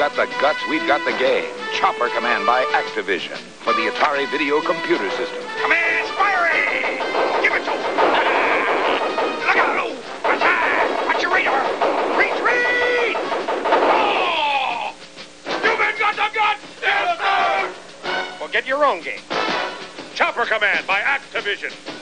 got the guts, we've got the game. Chopper Command by Activision for the Atari video computer system. Commands firing! Give it to him! Look out! Attack! Watch your radar! Retreat! Oh! You men got the guts! Yes, sir! Well, get your own game. Chopper Command by Activision.